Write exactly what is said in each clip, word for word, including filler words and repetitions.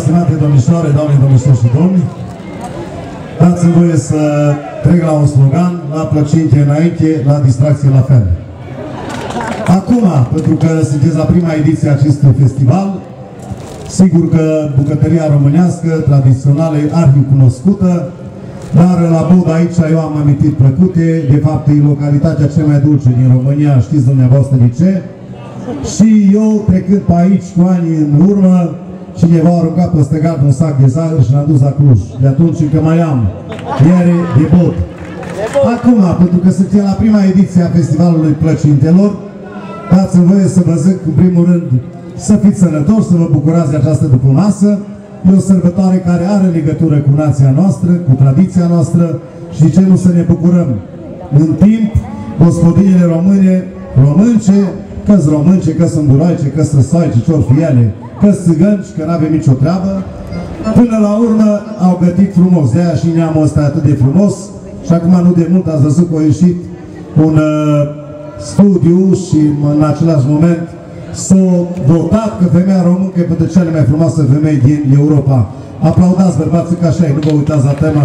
stimate domnișoare, doamne, domnișori și domni, dați-mi voie să trec la un slogan, la plăcinte înainte, la distracție la fel. Acum, pentru că sunteți la prima ediție a acestui festival, sigur că bucătăria românească, tradițională, e arhi-cunoscută, dar la Bud aici eu am amintit plăcute, de fapt e localitatea cea mai dulce din România, știți dumneavoastră de ce? Și eu, trecând pe aici cu ani în urmă, cineva a aruncat peste gard un sac de zahăr și l-a dus la Cluj. De atunci încă mai am ieri de Bud. Acum, pentru că suntem la prima ediție a Festivalului Plăcintelor, dați-mi voie să vă zic, în primul rând, să fiți sănătoși, să vă bucurați de această după-masă. E o sărbătoare care are legătură cu nația noastră, cu tradiția noastră și de ce nu să ne bucurăm în timp gospodinile române, românce, că-s românce, că sunt buroaice, că sunt soaice, ce-or fi ele, că-s țigănci, că n-avem nicio treabă. Până la urmă au gătit frumos, de-aia și neamul ăsta atât de frumos. Și acum nu de mult ați văzut că a ieșit un uh, studiu și în același moment s-a votat că femeia româncă e pentru cele mai frumoase femei din Europa. Aplaudați, bărbații, că așa e, nu vă uitați la tema.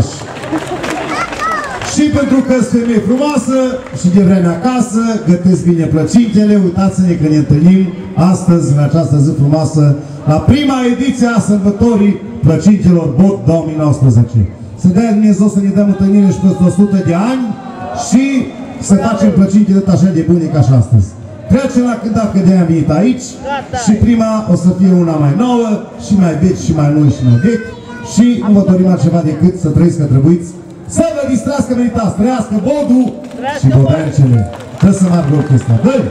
Și pentru că sunt femei frumoasă și de vreme acasă, gătesc bine plăcintele, uitați-ne că ne întâlnim astăzi, în această zi frumoasă, la prima ediție a sărbătorii plăcintelor Bud două mii nouăsprezece. Să dea Dumnezeu să ne dăm întâlnire și peste o sută de ani și să facem plăcintele așa de bune ca și astăzi. Trecem la cântat, că de-aia am venit aici. Gata. Și prima o să fie una mai nouă, și mai vechi, și mai noi, și mai vechi. Și nu vă dorim altceva decât să trăiți că trebuiți, să vă distrați că meritați, trăiască Bodul și bodancele. Dă să meargă orchestra. Dă-i!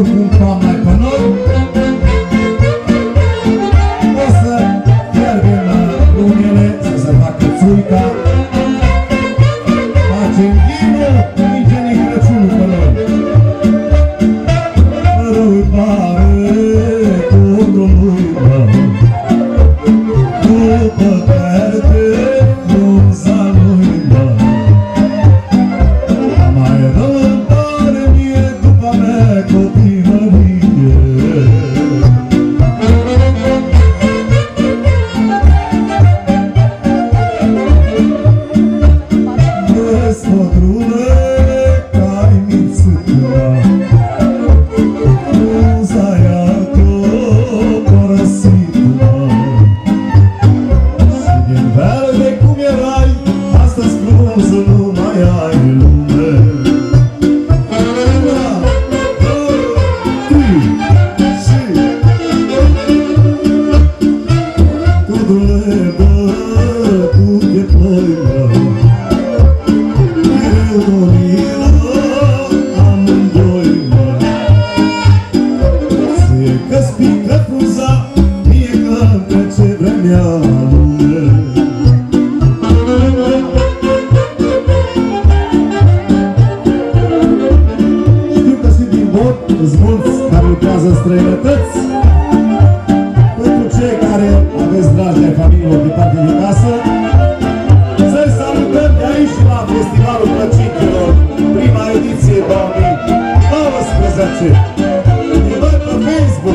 oricum toamna-i pe noi, o să fierbem lunile, să se facă țuica, facem ghinul, ingenim Crăciunul pe noi. Rău-i pare totul lui, după perde frunza lui, mai rău-mi pare mie după mea copilărie. Vezi fătrune că-ai mințit-o, frunza ea că-o părăsit-o. Și din verde cum erai, astăzi frunză nu mai ai în lume. Una, două, trei, și codule dă cu de ploilă, eu dorilă amândoi, mă. Ție că-ți pică frunza, mie că-mi trece vremea lume. Știu că și din vot îți mulți care lucrează în străinătăți. Pentru cei care aveți dragi ai familiilor departe de casă, să-i salutăm de aici la Festivalul Plăcintelor, prima ediție două mii nouăsprezece. Ne văd pe Facebook.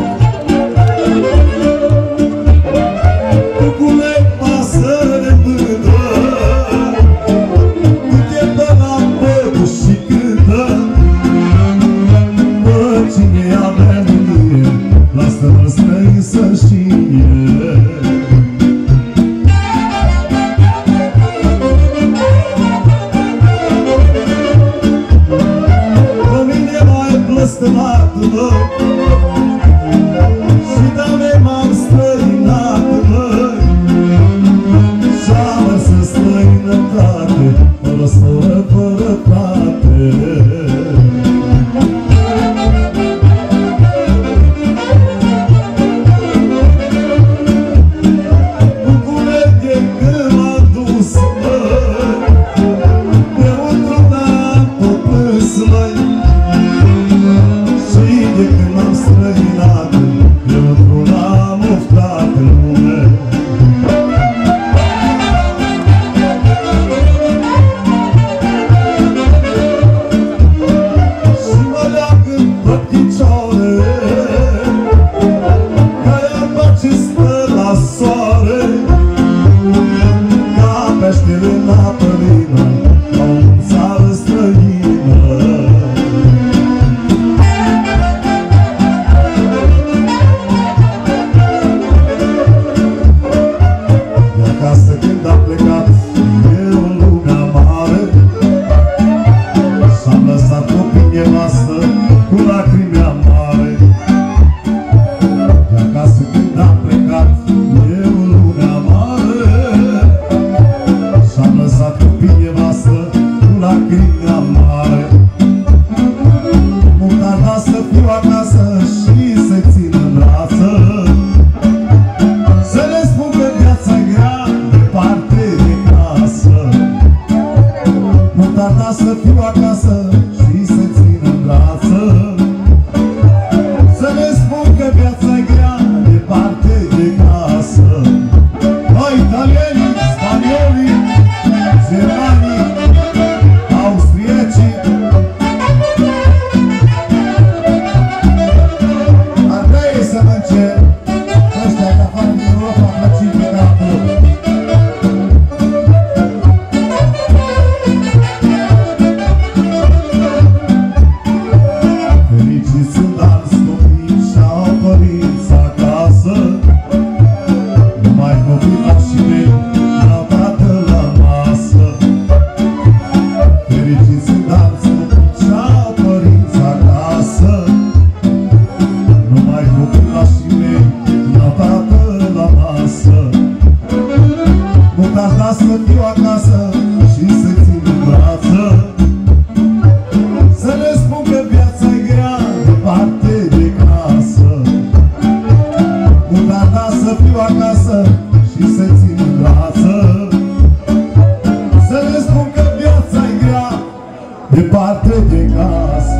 Cucule, pasăre mândră, du-te pe la păduș și cântă. Bă, cine avea mânie, lasă-mă străin să știe. Pe mine m-ai blăstămat, măi, și de-a m-am străinat, măi, și-am mers în străinătate, fără soră, fără frate. Bucure de când m-am dus, măi, de într-un an tot plâns, măi, și de când m-am străinat, eu într-un am oftat în lume. Și mă leagă pe picioare, ca iarba ce stă la soare, ca peștele în apă lină, ca o țară străină. De acasă când am plecat eu în lumea mare, și-am lăsat copii nevastă cu lacrimi amare. De acasă când am plecat eu în lumea mare, și-am lăsat copii nevastă cu lacrimi amare. Nu tarda să fiu acasă și să-i țin în brață, să le spun că viața-i grea departe de casă. Nu tarda să fiu acasă și să-i țin în brață, să le spun că viața-i grea departe de casă. Noi, italienii, spaniolii, germanii, austriecii, ar vrea să mânce ăștia de afară din Europa plăcinte ca acolo. Fericiți sunt alți copii și-au părinți acasă, numai copilașii mei n-au tată la masă. Fericiți sunt alți copii și-au părinți acasă, numai copilașii mei n-au tată la masă. Nu tarda să fiu acasă și să-i țin în brață, să le spun că viața-i grea departe departe de casă.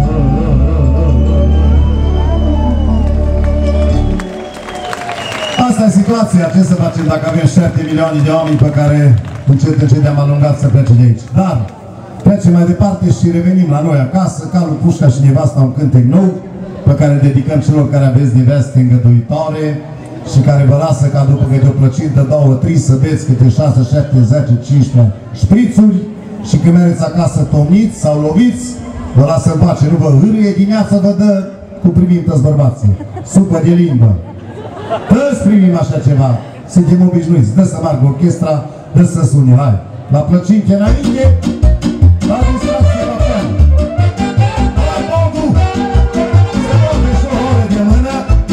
Asta e situația, ce să facem dacă avem șapte milioane de oameni pe care încet încet am alungat să plece de aici. Dar trecem mai departe și revenim la noi acasă, Calul Pușca și Nevasta, un cântec nou pe care îl dedicăm celor care aveți neveste îngăduitoare și care vă lasă ca după câte o plăcintă, două, trei să beți câte șase, șapte, zece, cincisprezece șprițuri și când mergeți acasă tomniți sau loviți, vă lasă în pace, nu vă hârâie, dimineața vă dă cu primim toți bărbații, supă de limbă. Toți primim așa ceva, suntem obișnuiți, dă să margă orchestra, dă să sune, hai, la plăcinte înainte, la distracție la fel. Hai, Bogu! Se poate și o oră de mână,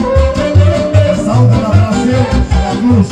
sau de la Brașeu și la Cluj.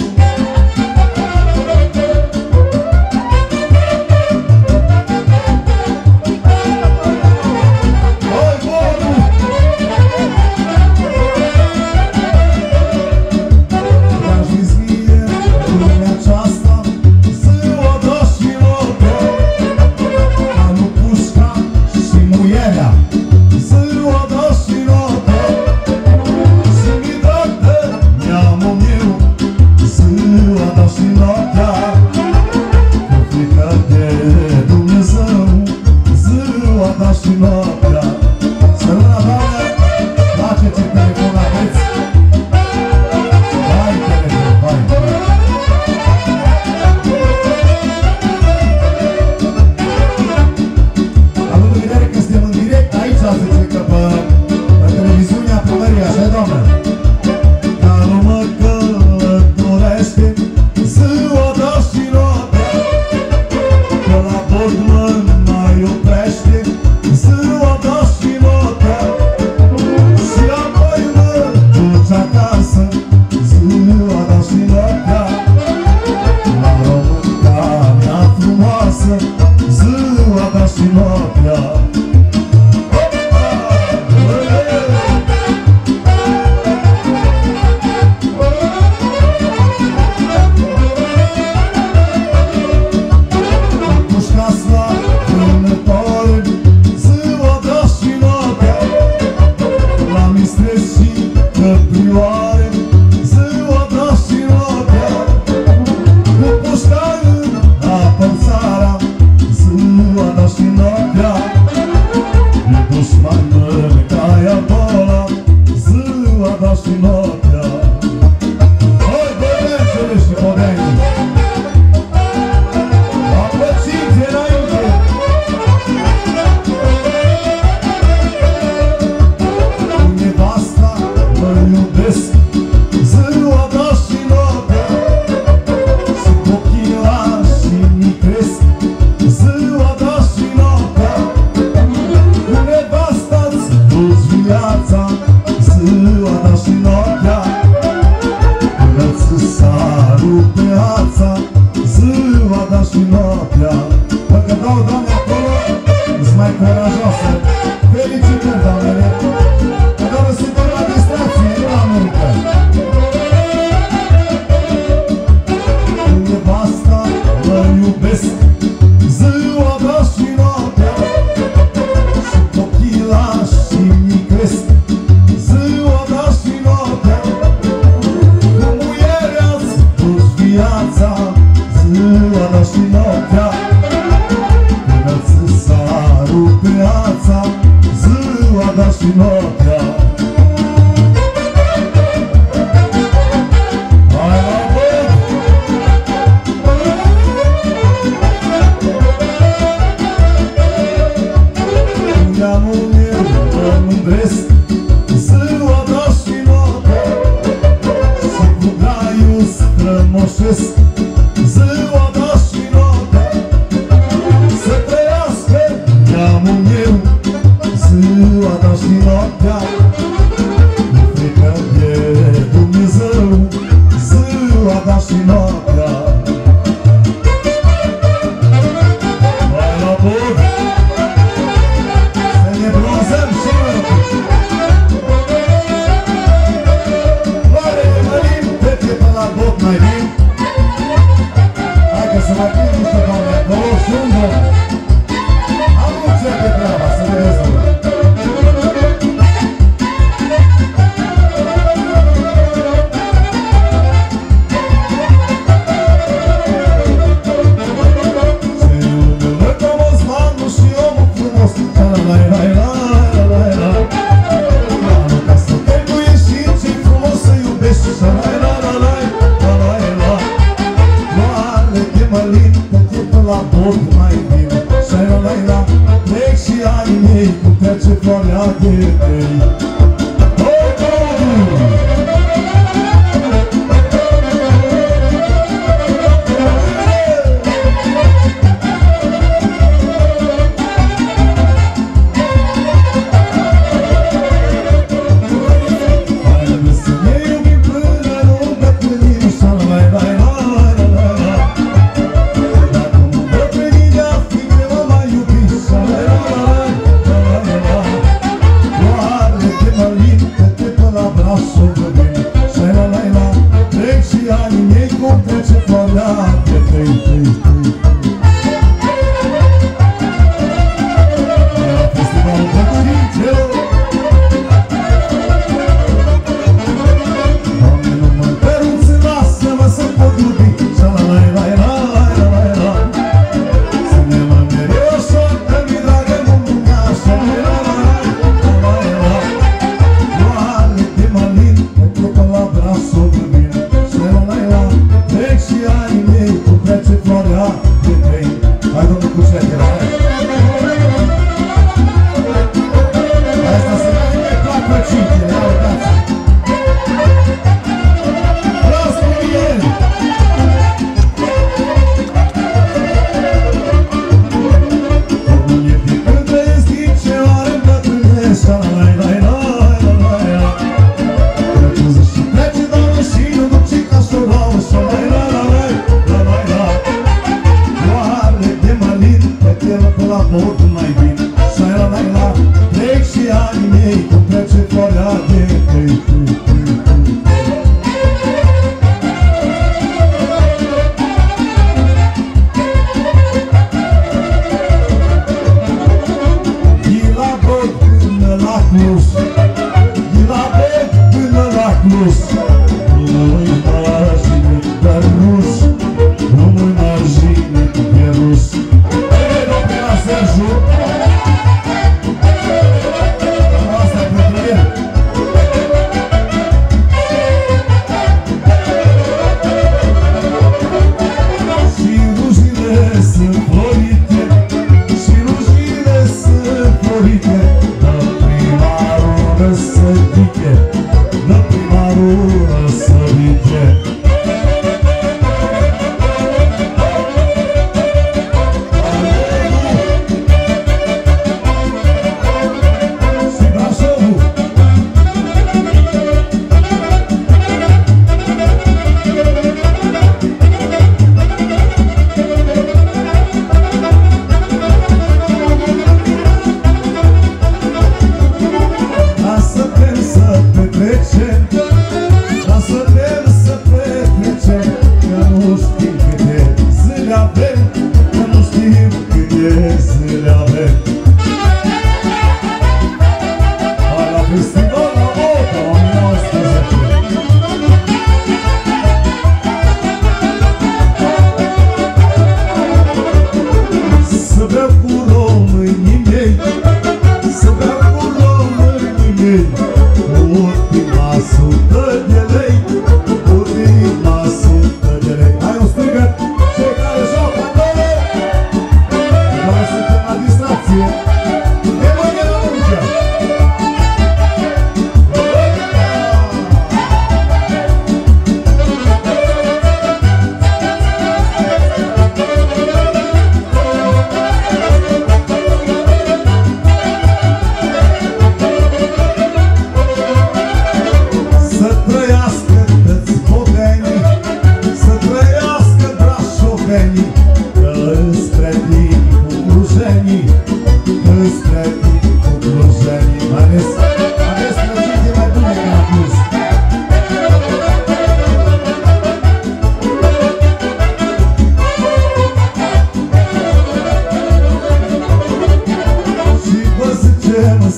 Să mă prind niște doamne acolo și un domn. Am începe treaba, să vedeți acum.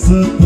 să